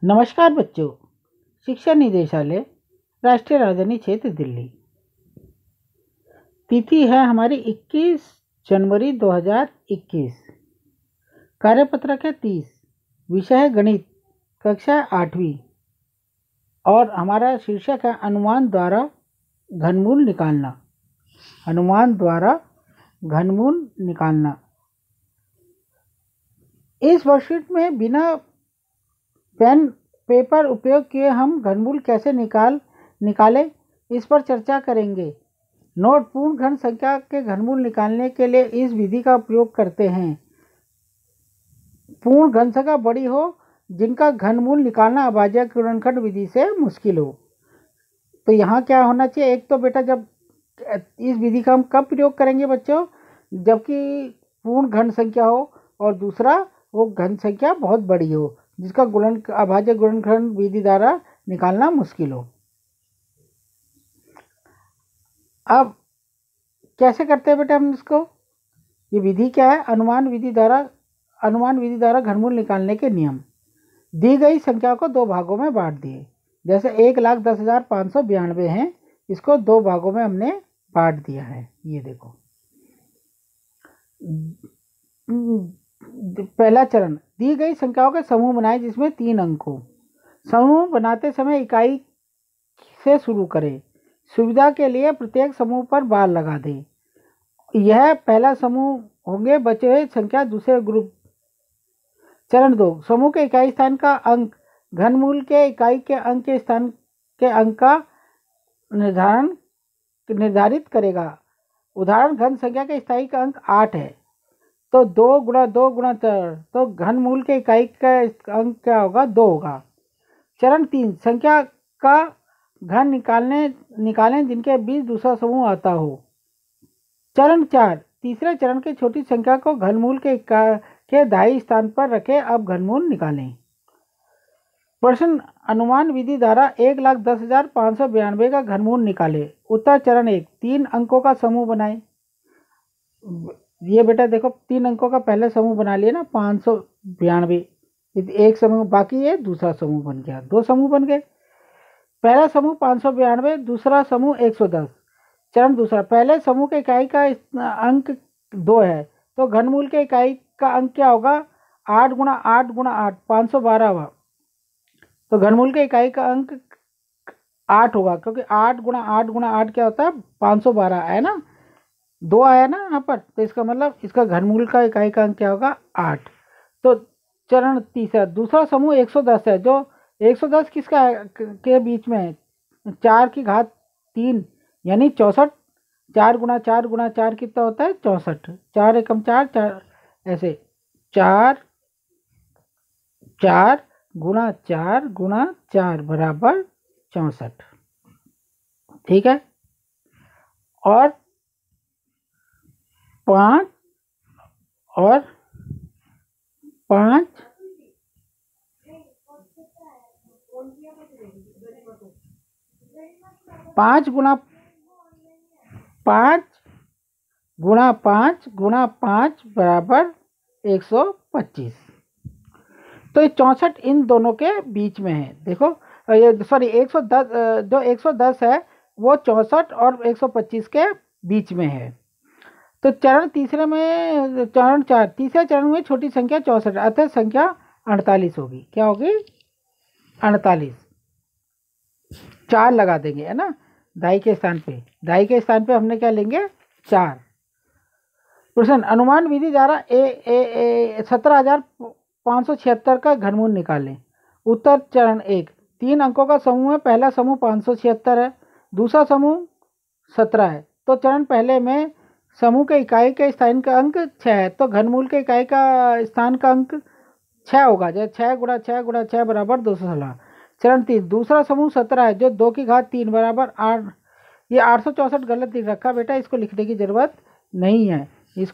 नमस्कार बच्चों। शिक्षा निदेशालय, राष्ट्रीय राजधानी क्षेत्र दिल्ली। तिथि है हमारी 21 जनवरी 2021। कार्यपत्रक है 30। विषय है गणित, कक्षा 8वीं। और हमारा शीर्षक है अनुमान द्वारा घनमूल निकालना। अनुमान द्वारा घनमूल निकालना। इस वर्कशीट में बिना पेन पेपर उपयोग किए हम घनमूल कैसे निकालें, इस पर चर्चा करेंगे। नोट: पूर्ण घन संख्या के घनमूल निकालने के लिए इस विधि का प्रयोग करते हैं। पूर्ण घन संख्या बड़ी हो जिनका घनमूल निकालना अभाज्य गुणनखंड विधि से मुश्किल हो। तो यहाँ क्या होना चाहिए? एक तो बेटा, जब इस विधि का हम कब प्रयोग करेंगे बच्चों? जबकि पूर्ण घन संख्या हो, और दूसरा वो घन संख्या बहुत बड़ी हो जिसका अभाज्य गुणनखंड विधि द्वारा निकालना मुश्किल हो। अब कैसे करते हैं बेटा हम इसको? ये विधि क्या है? अनुमान विधि द्वारा घनमूल निकालने के नियम। दी गई संख्या को दो भागों में बांट दिए। जैसे 1,10,592 है, इसको दो भागों में हमने बांट दिया है। ये देखो, पहला चरण, दी गई संख्याओं के समूह बनाए जिसमें 3 अंक हो। समूह बनाते समय इकाई से शुरू करें। सुविधा के लिए प्रत्येक समूह पर बार लगा दें। यह पहला समूह होंगे, बचे हुए संख्या दूसरे ग्रुप। चरण 2, समूह के इकाई स्थान का अंक घनमूल के इकाई के अंक के स्थान के अंक का निर्धारित करेगा। उदाहरण, घन संख्या के स्थायी का अंक 8 है, तो 2 गुणा 2 गुणा 4, तो घनमूल के इकाई का अंक क्या होगा? 2 होगा। चरण 3, संख्या का घन निकालें जिनके बीच दूसरा समूह आता हो। चरण 4, तीसरे चरण के छोटी संख्या को घनमूल के दाईं स्थान पर रखें। अब घनमूल निकालें। प्रश्न: अनुमान विधि द्वारा 1,10,592 का घनमूल निकालें। उत्तर: चरण 1, 3 अंकों का समूह बनाएं। ये बेटा देखो, 3 अंकों का पहले समूह बना लिया ना, 592। एक समूह बाकी है, दूसरा समूह बन गया, 2 समूह बन गए। पहला समूह 592, दूसरा समूह 110। चरण दूसरा, पहले समूह के इकाई का अंक 2 है, तो घनमूल के इकाई का अंक क्या होगा? 8 गुणा 8 गुणा 8, 512 हुआ। तो घनमूल के इकाई का अंक 8 होगा, क्योंकि 8 गुणा 8 गुणा 8 क्या होता है? 512 है ना, 2 आया ना यहाँ पर, तो इसका मतलब इसका घनमूल का इकाई का अंक क्या होगा? 8। तो चरण तीसरा, दूसरा समूह 110 है, जो 110 किसका के बीच में है? 4 की घात 3 यानी 64। 4 गुणा 4 गुणा 4 कितना होता है? 64। 4 एकम 4, 4 ऐसे 4 गुणा 4 गुणा 4 बराबर 64। ठीक है। और 5 और 5 5 गुणा 5 गुणा 5 गुणा 5 बराबर 125। तो ये 64 इन दोनों के बीच में है। देखो, ये सॉरी 110, जो 110 है वो 64 और 125 के बीच में है। तो चरण तीसरे में, चरण 4, तीसरे चरण में छोटी संख्या 64, अतः संख्या 48 होगी। क्या होगी? 48। 4 लगा देंगे, है ना, दाई के स्थान पे हमने क्या लेंगे? 4। प्रश्न: अनुमान विधि द्वारा 17,576 का घनमूल निकालें। उत्तर: चरण 1, 3 अंकों का समूह है। पहला समूह 576 है, दूसरा समूह 17 है, तो चरण पहले में समूह के इकाई के स्थान का अंक 6 है, तो घनमूल के इकाई का स्थान का अंक 6 होगा। जैसे 6 गुणा 6 गुणा 6 बराबर 216। चरण 3, दूसरा समूह 17 है, जो 2 की घात 3 बराबर 8। ये 864 गलत लिख रखा बेटा, इसको लिखने की जरूरत नहीं है,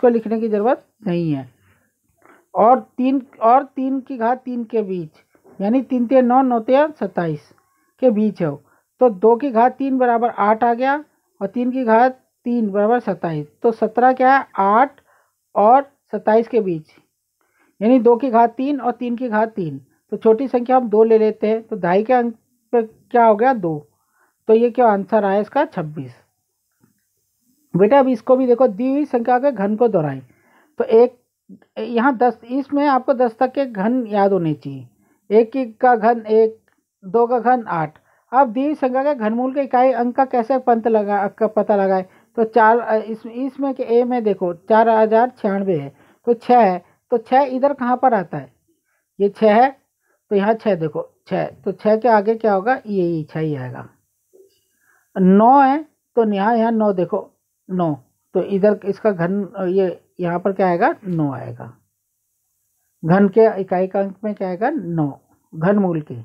और 3 की घात 3 के बीच, यानी 3 3 9 9 3 27 के बीच है, तो 2 की घात 3 बराबर 8 आ गया, और 3 की घात 3 बराबर 27। तो 17 क्या है? 8 और 27 के बीच, यानी 2 की घात 3 और 3 की घात 3, तो छोटी संख्या हम 2 ले लेते हैं, तो दहाई के अंक पे क्या हो गया 2, तो ये क्या आंसर आया इसका 26। बेटा अब इसको भी देखो, दी हुई संख्या के घन को दोहराएं, तो एक यहाँ 10, इसमें आपको 10 तक के घन याद होने चाहिए। 1 का घन 1, 2 का घन 8। अब दी हुई संख्या के घनमूल के इकाई अंक का कैसे पता लगाए, तो 4 इसमें के ए में देखो 4096 है, तो 6 है, तो 6 इधर कहाँ पर आता है, ये 6 है, तो यहाँ 6 देखो 6, तो 6 के आगे क्या होगा, ये 6 ही आएगा। 9 है, तो यहाँ 9 देखो 9, तो इधर इसका घन ये यहाँ पर क्या आएगा 9 आएगा। घन के इकाई का अंक में क्या आएगा 9, घनमूल के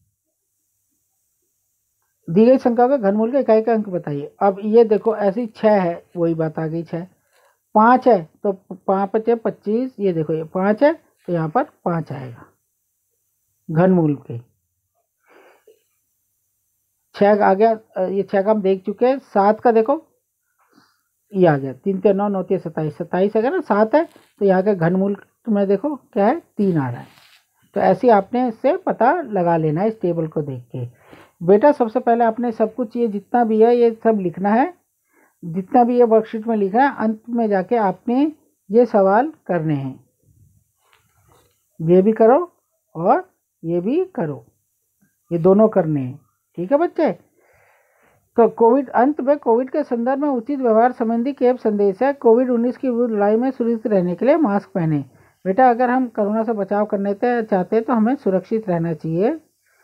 दी गई संख्या का घनमूल के इकाई का अंक बताइए। अब ये देखो ऐसी 6 है, वही बात आ गई 6। 5 है, तो 5 × 25, ये देखो ये 5 है, तो यहाँ पर 5 आएगा घनमूल के। 6 आ गया, ये 6 का हम देख चुके हैं। 7 का देखो ये आ गया, 3 × 9 9 × 27, 27 है ना, 7 है, तो यहाँ के घनमूल में देखो क्या है 3 आ रहा है। तो ऐसे आपने इससे पता लगा लेना है इस टेबल को देख के। बेटा सबसे पहले आपने सब कुछ ये जितना भी है ये सब लिखना है, जितना भी ये वर्कशीट में लिखा है, अंत में जाके आपने ये सवाल करने हैं, ये भी करो और ये भी करो, ये दोनों करने हैं, ठीक है बच्चे। तो अंत में कोविड के संदर्भ में उचित व्यवहार संबंधी केप संदेश है। कोविड-19 की विरुद्ध लड़ाई में सुरक्षित रहने के लिए मास्क पहने। बेटा अगर हम कोरोना से बचाव करने चाहते हैं तो हमें सुरक्षित रहना चाहिए।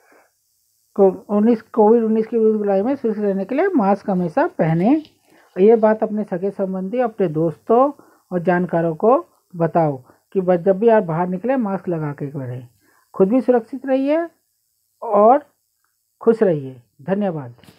कोविड-19 की विरुद्ध लड़ाई में सुरक्षित रहने के लिए मास्क हमेशा पहने। ये बात अपने सगे संबंधी, अपने दोस्तों और जानकारों को बताओ कि जब भी आप बाहर निकले मास्क लगा के रहें। खुद भी सुरक्षित रहिए और खुश रहिए। धन्यवाद।